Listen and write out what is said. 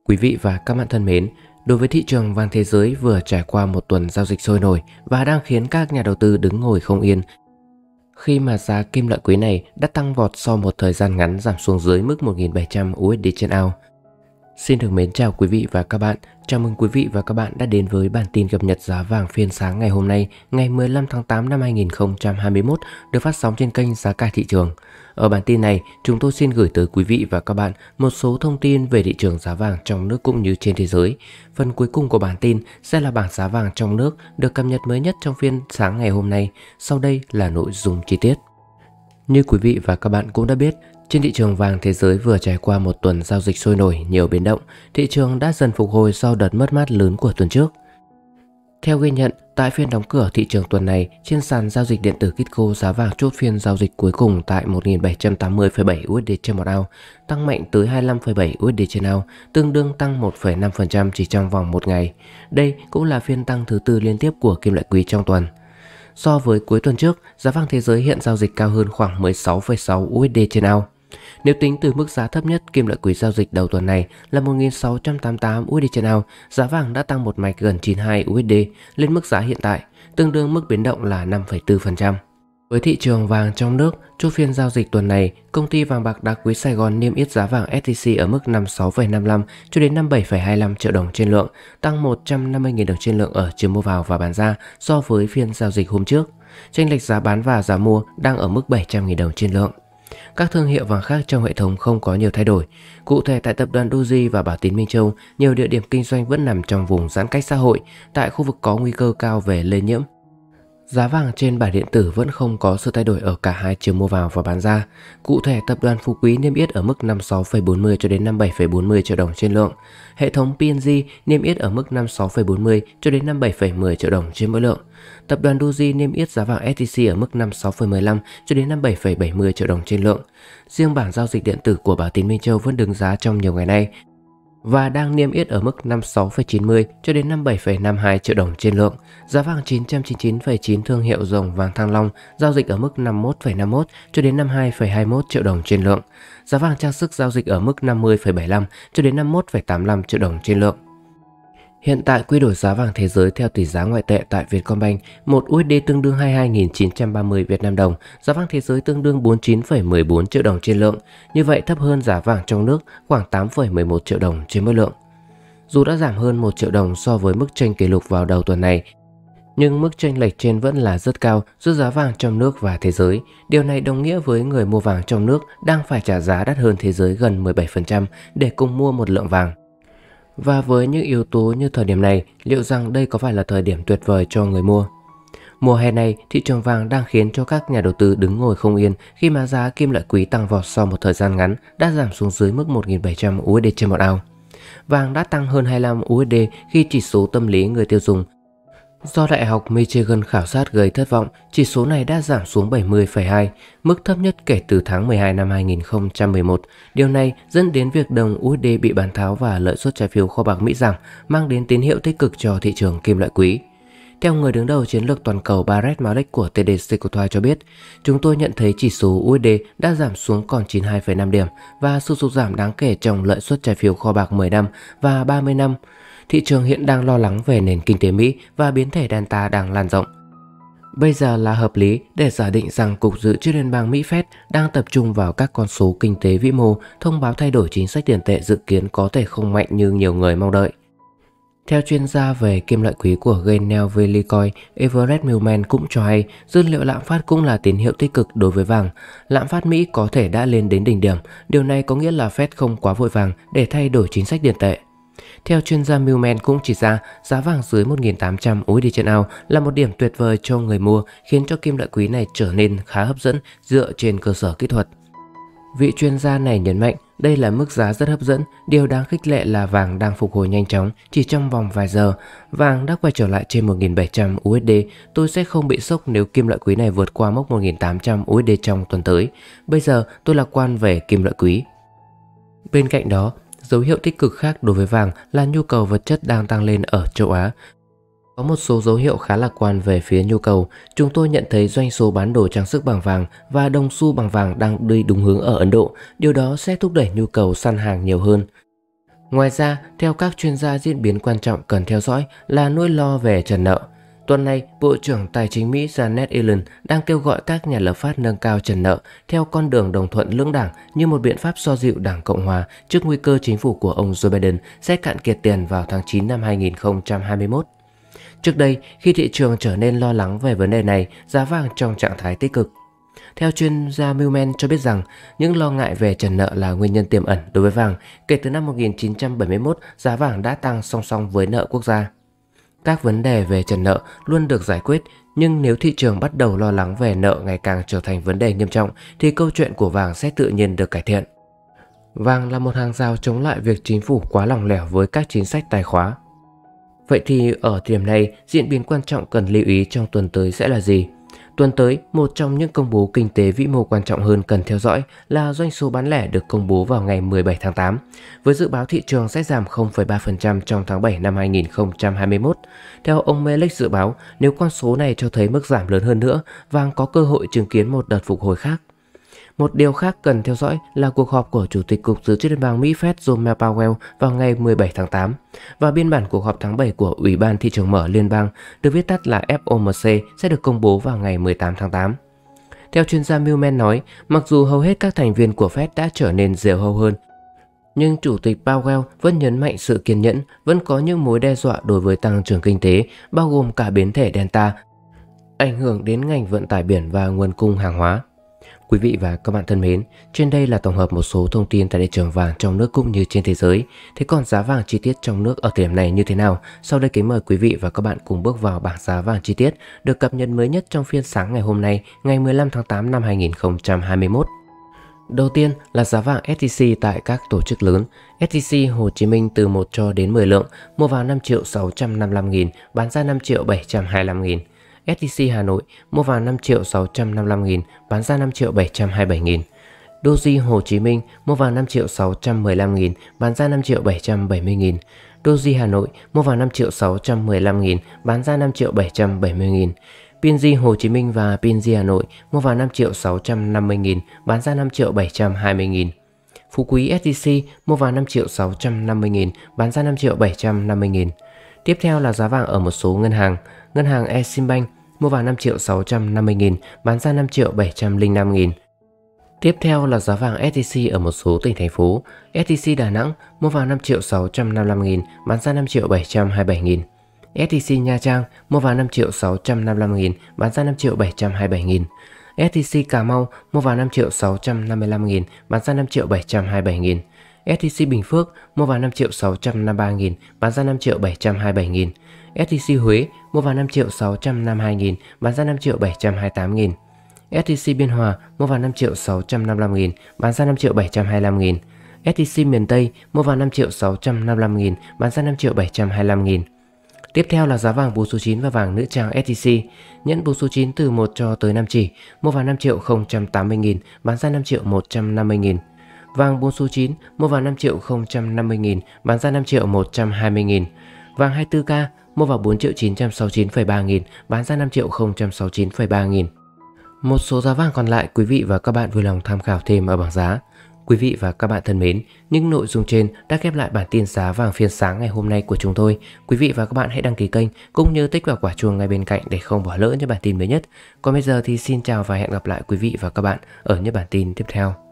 Quý vị và các bạn thân mến, đối với thị trường vàng thế giới vừa trải qua một tuần giao dịch sôi nổi và đang khiến các nhà đầu tư đứng ngồi không yên khi mà giá kim loại quý này đã tăng vọt sau một thời gian ngắn giảm xuống dưới mức 1.700 USD trên ounce. Xin được mến chào quý vị và các bạn. Chào mừng quý vị và các bạn đã đến với bản tin cập nhật giá vàng phiên sáng ngày hôm nay, ngày 15 tháng 8 năm 2021 được phát sóng trên kênh Giá Cả Thị Trường. Ở bản tin này, chúng tôi xin gửi tới quý vị và các bạn một số thông tin về thị trường giá vàng trong nước cũng như trên thế giới. Phần cuối cùng của bản tin sẽ là bảng giá vàng trong nước được cập nhật mới nhất trong phiên sáng ngày hôm nay. Sau đây là nội dung chi tiết. Như quý vị và các bạn cũng đã biết, trên thị trường vàng thế giới vừa trải qua một tuần giao dịch sôi nổi, nhiều biến động, thị trường đã dần phục hồi sau đợt mất mát lớn của tuần trước. Theo ghi nhận, tại phiên đóng cửa thị trường tuần này, trên sàn giao dịch điện tử Kitco, giá vàng chốt phiên giao dịch cuối cùng tại 1.780,7 USD trên một ounce, tăng mạnh tới 25,7 USD trên ounce, tương đương tăng 1,5% chỉ trong vòng một ngày. Đây cũng là phiên tăng thứ tư liên tiếp của kim loại quý trong tuần. So với cuối tuần trước, giá vàng thế giới hiện giao dịch cao hơn khoảng 16,6 USD trên ounce. Nếu tính từ mức giá thấp nhất, kim loại quý giao dịch đầu tuần này là 1.688 USD trên ounce, giá vàng đã tăng một mạch gần 92 USD lên mức giá hiện tại, tương đương mức biến động là 5,4%. Với thị trường vàng trong nước, chốt phiên giao dịch tuần này, công ty vàng bạc đá quý Sài Gòn niêm yết giá vàng SJC ở mức 56,55 cho đến 57,25 triệu đồng trên lượng, tăng 150.000 đồng trên lượng ở chiều mua vào và bán ra so với phiên giao dịch hôm trước. Chênh lệch giá bán và giá mua đang ở mức 700.000 đồng trên lượng. Các thương hiệu vàng khác trong hệ thống không có nhiều thay đổi. Cụ thể tại tập đoàn Doji và Bảo Tín Minh Châu, nhiều địa điểm kinh doanh vẫn nằm trong vùng giãn cách xã hội, tại khu vực có nguy cơ cao về lây nhiễm. Giá vàng trên bảng điện tử vẫn không có sự thay đổi ở cả hai chiều mua vào và bán ra. Cụ thể, tập đoàn Phú Quý niêm yết ở mức 56,40 cho đến 57,40 triệu đồng trên lượng. Hệ thống P&G niêm yết ở mức 56,40 cho đến 57,10 triệu đồng trên mỗi lượng. Tập đoàn Doji niêm yết giá vàng SJC ở mức 56,15 cho đến 57,70 triệu đồng trên lượng. Riêng bảng giao dịch điện tử của Bảo Tín Minh Châu vẫn đứng giá trong nhiều ngày nay và đang niêm yết ở mức 56,90 cho đến 57,52 triệu đồng trên lượng. Giá vàng 999,9 thương hiệu dòng vàng Thăng Long giao dịch ở mức 51,51 cho đến 52,21 triệu đồng trên lượng. Giá vàng trang sức giao dịch ở mức 50,75 cho đến 51,85 triệu đồng trên lượng. Hiện tại quy đổi giá vàng thế giới theo tỷ giá ngoại tệ tại Vietcombank, 1 USD tương đương 22.930 Việt Nam đồng, giá vàng thế giới tương đương 49,14 triệu đồng trên lượng. Như vậy thấp hơn giá vàng trong nước khoảng 8,11 triệu đồng trên mỗi lượng. Dù đã giảm hơn 1 triệu đồng so với mức chênh kỷ lục vào đầu tuần này, nhưng mức chênh lệch trên vẫn là rất cao giữa giá vàng trong nước và thế giới. Điều này đồng nghĩa với người mua vàng trong nước đang phải trả giá đắt hơn thế giới gần 17% để cùng mua một lượng vàng. Và với những yếu tố như thời điểm này, liệu rằng đây có phải là thời điểm tuyệt vời cho người mua? Mùa hè này, thị trường vàng đang khiến cho các nhà đầu tư đứng ngồi không yên khi mà giá kim loại quý tăng vọt sau một thời gian ngắn đã giảm xuống dưới mức 1.700 USD trên một ounce. Vàng đã tăng hơn 25 USD khi chỉ số tâm lý người tiêu dùng do Đại học Michigan khảo sát gây thất vọng, chỉ số này đã giảm xuống 70,2, mức thấp nhất kể từ tháng 12 năm 2011. Điều này dẫn đến việc đồng USD bị bán tháo và lợi suất trái phiếu kho bạc Mỹ giảm, mang đến tín hiệu tích cực cho thị trường kim loại quý. Theo người đứng đầu chiến lược toàn cầu Barrett Malik của TD Securities cho biết, chúng tôi nhận thấy chỉ số USD đã giảm xuống còn 92,5 điểm và sự sụt giảm đáng kể trong lợi suất trái phiếu kho bạc 10 năm và 30 năm. Thị trường hiện đang lo lắng về nền kinh tế Mỹ và biến thể Delta đang lan rộng. Bây giờ là hợp lý để giả định rằng Cục Dự trữ Liên bang Mỹ Fed đang tập trung vào các con số kinh tế vĩ mô, thông báo thay đổi chính sách tiền tệ dự kiến có thể không mạnh như nhiều người mong đợi. Theo chuyên gia về kim loại quý của Gainell Velicoy, Everett Millman cũng cho hay dữ liệu lạm phát cũng là tín hiệu tích cực đối với vàng. Lạm phát Mỹ có thể đã lên đến đỉnh điểm, điều này có nghĩa là Fed không quá vội vàng để thay đổi chính sách tiền tệ. Theo chuyên gia Millman cũng chỉ ra, giá vàng dưới 1.800 USD trên ounce là một điểm tuyệt vời cho người mua, khiến cho kim loại quý này trở nên khá hấp dẫn dựa trên cơ sở kỹ thuật. Vị chuyên gia này nhấn mạnh đây là mức giá rất hấp dẫn, điều đáng khích lệ là vàng đang phục hồi nhanh chóng, chỉ trong vòng vài giờ, vàng đã quay trở lại trên 1.700 USD, tôi sẽ không bị sốc nếu kim loại quý này vượt qua mốc 1.800 USD trong tuần tới. Bây giờ tôi lạc quan về kim loại quý. Bên cạnh đó, dấu hiệu tích cực khác đối với vàng là nhu cầu vật chất đang tăng lên ở châu Á. Có một số dấu hiệu khá lạc quan về phía nhu cầu. Chúng tôi nhận thấy doanh số bán đồ trang sức bằng vàng và đồng xu bằng vàng đang đi đúng hướng ở Ấn Độ. Điều đó sẽ thúc đẩy nhu cầu săn hàng nhiều hơn. Ngoài ra, theo các chuyên gia, diễn biến quan trọng cần theo dõi là nỗi lo về trần nợ. Tuần này, Bộ trưởng Tài chính Mỹ Janet Yellen đang kêu gọi các nhà lập pháp nâng cao trần nợ theo con đường đồng thuận lưỡng đảng như một biện pháp xoa dịu Đảng Cộng hòa trước nguy cơ chính phủ của ông Joe Biden sẽ cạn kiệt tiền vào tháng 9 năm 2021. Trước đây, khi thị trường trở nên lo lắng về vấn đề này, giá vàng trong trạng thái tích cực. Theo chuyên gia Millman cho biết rằng, những lo ngại về trần nợ là nguyên nhân tiềm ẩn đối với vàng. Kể từ năm 1971, giá vàng đã tăng song song với nợ quốc gia. Các vấn đề về trần nợ luôn được giải quyết, nhưng nếu thị trường bắt đầu lo lắng về nợ ngày càng trở thành vấn đề nghiêm trọng, thì câu chuyện của vàng sẽ tự nhiên được cải thiện. Vàng là một hàng rào chống lại việc chính phủ quá lỏng lẻo với các chính sách tài khóa. Vậy thì ở điểm này, diễn biến quan trọng cần lưu ý trong tuần tới sẽ là gì? Tuần tới, một trong những công bố kinh tế vĩ mô quan trọng hơn cần theo dõi là doanh số bán lẻ được công bố vào ngày 17 tháng 8, với dự báo thị trường sẽ giảm 0,3% trong tháng 7 năm 2021. Theo ông Melek dự báo, nếu con số này cho thấy mức giảm lớn hơn nữa, vàng có cơ hội chứng kiến một đợt phục hồi khác. Một điều khác cần theo dõi là cuộc họp của Chủ tịch Cục Dự trữ Liên bang Mỹ Fed Jerome Powell vào ngày 17 tháng 8 và biên bản cuộc họp tháng 7 của Ủy ban Thị trường Mở Liên bang, được viết tắt là FOMC, sẽ được công bố vào ngày 18 tháng 8. Theo chuyên gia Millman nói, mặc dù hầu hết các thành viên của Fed đã trở nên diều hâu hơn, nhưng Chủ tịch Powell vẫn nhấn mạnh sự kiên nhẫn, vẫn có những mối đe dọa đối với tăng trưởng kinh tế, bao gồm cả biến thể Delta, ảnh hưởng đến ngành vận tải biển và nguồn cung hàng hóa. Quý vị và các bạn thân mến, trên đây là tổng hợp một số thông tin tại thị trường vàng trong nước cũng như trên thế giới. Thế còn giá vàng chi tiết trong nước ở thời điểm này như thế nào? Sau đây kính mời quý vị và các bạn cùng bước vào bảng giá vàng chi tiết được cập nhật mới nhất trong phiên sáng ngày hôm nay, ngày 15 tháng 8 năm 2021. Đầu tiên là giá vàng SJC tại các tổ chức lớn. SJC Hồ Chí Minh từ 1 cho đến 10 lượng, mua vào 5.655.000, bán ra 5.725.000. SJC Hà Nội mua vào 5.655.000, bán ra 5.727.000. Doji Hồ Chí Minh mua vào 5.615.000, bán ra 5.770.000. Doji Hà Nội mua vào 5.615.000, bán ra 5.770.000. PNG Hồ Chí Minh và PNG Hà Nội mua vào 5.650.000, bán ra 5.720.000. Phú Quý SJC mua vào 5.650.000, bán ra 5.750.000. Tiếp theo là giá vàng ở một số ngân hàng. Ngân hàng Eximbank mua vào 5.650.000, bán ra 5.705.000. Tiếp theo là giá vàng SJC ở một số tỉnh thành phố. SJC Đà Nẵng mua vào 5.655.000, bán ra 5.727.000. SJC Nha Trang mua vào 5.655.000, bán ra 5.727.000. SJC Cà Mau mua vào 5.655.000, bán ra 5.727.000. SJC Bình Phước mua vào 5.653.000, bán ra 5.727.000. SJC Huế mua vào 5.652.000, bán ra 5.728.000. SJC Biên Hòa mua vào 5.655.000, bán ra 5.725.000. SJC Miền Tây mua vào 5.655.000, bán ra 5.725.000. Tiếp theo là giá vàng 4 số 9 và vàng nữ trang SJC. Nhẫn 4 số 9 từ 1 cho tới 5 chỉ, mua vào 5.080.000, bán ra 5.150.000. Vàng 4 số 9 mua vào 5.050.000, bán ra 5.120.000. Vàng 24K mua vào 4.969,3 nghìn, bán ra 5.069,3 nghìn. Một số giá vàng còn lại quý vị và các bạn vui lòng tham khảo thêm ở bảng giá. Quý vị và các bạn thân mến, những nội dung trên đã khép lại bản tin giá vàng phiên sáng ngày hôm nay của chúng tôi. Quý vị và các bạn hãy đăng ký kênh cũng như tích vào quả chuông ngay bên cạnh để không bỏ lỡ những bản tin mới nhất. Còn bây giờ thì xin chào và hẹn gặp lại quý vị và các bạn ở những bản tin tiếp theo.